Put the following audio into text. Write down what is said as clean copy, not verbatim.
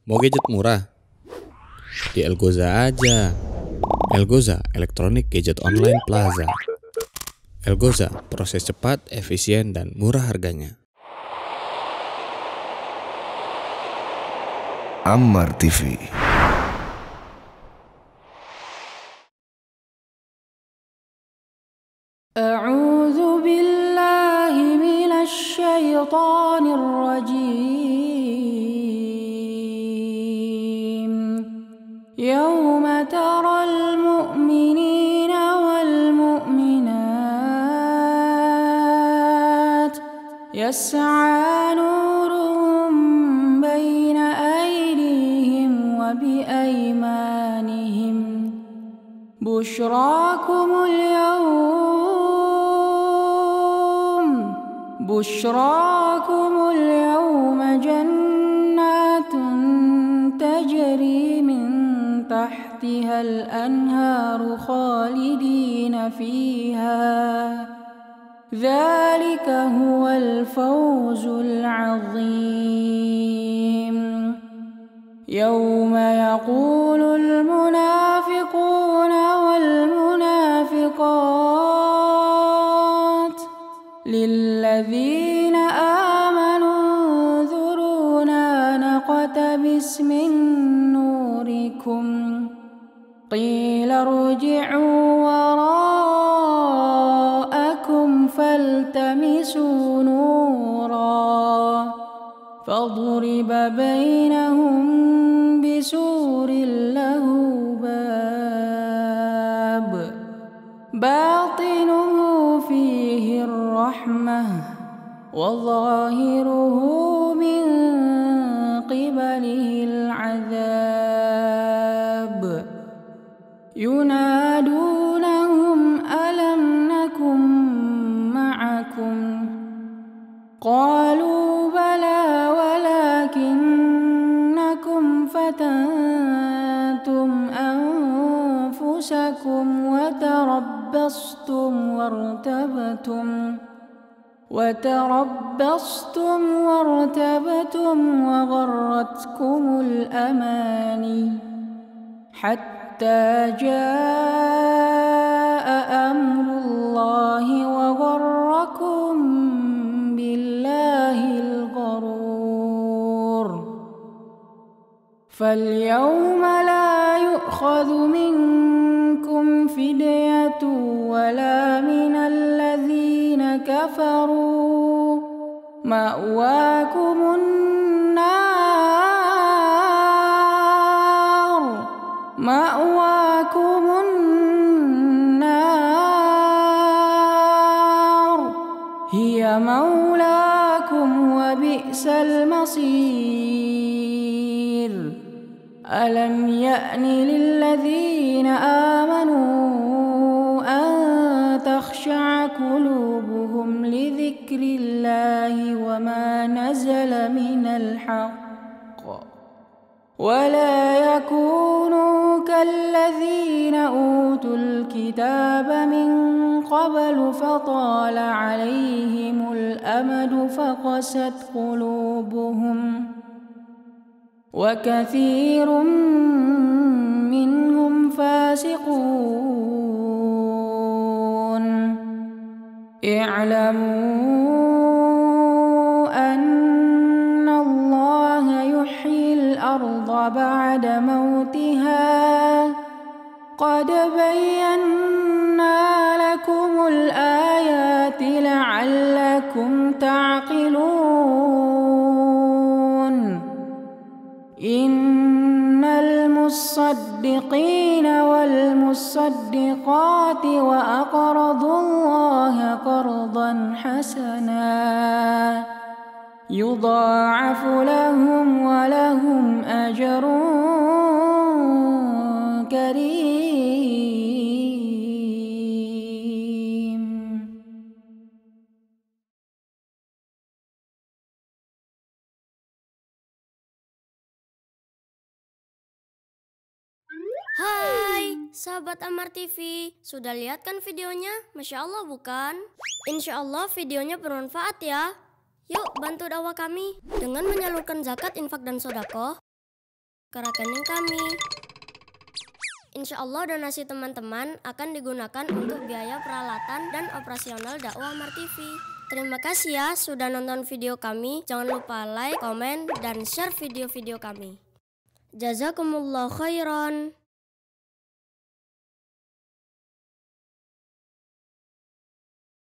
Mau gadget murah? Di Elgoza aja. Elgoza, Electronic Gadget Online Plaza. Elgoza, proses cepat, efisien, dan murah harganya. Ammar TV. A'udzu billahi minasy syaithanir rajim. Yauma taral mu'minina wal mu'minat yas'a nuruhum baina aydihim wa bi aymanihim. بشراكم اليوم جنات تجري من تحتها الأنهار خالدين فيها ذلك هو الفوز العظيم. يوم يقول المنافقون والمنافقات للذين آمنوا انظرونا نقتبس من نوركم قيل ارجعوا وراءكم فالتمسوا نورا فضرب بينهم بسور له باب باطنه فيه الرحمة وظاهره من قبله العذاب. ينادونهم ألم نكن معكم قالوا بلى ولكنكم فتنتم أنفسكم وتربصتم وارتبتم وغرتكم الأماني حتى جاء أمر الله وغركم بالله الغرور. فاليوم لا يؤخذ منكم فدية ولا من الذين كفروا مأواكم النار هي مولاكم وبئس المصير. ألم يأن للذين آمنوا أن تخشع قلوبهم لذكر الله وما نزل من الحق ولا يكونوا كالذين أوتوا الكتاب من قبل فطال عليهم الأمد فقست قلوبهم وكثير منهم فاسقون. اعلموا أن الله يحيي الأرض بعد موتها قد بينا لكم الآيات لعلكم تعقلون. إن المصدقين والمصدقات وأقرضوا الله قرضا حسنا يضاعف لهم ولهم أجر كريم. Hai, sahabat Ammar TV, sudah lihat kan videonya? Masya Allah bukan? Insya Allah videonya bermanfaat ya. Yuk bantu dakwah kami dengan menyalurkan zakat, infak, dan sodako. ke rekening kami. Insya Allah donasi teman-teman akan digunakan untuk biaya peralatan dan operasional dakwah Amar TV. Terima kasih ya sudah nonton video kami. Jangan lupa like, komen, dan share video-video kami. Jazakumullah khairan.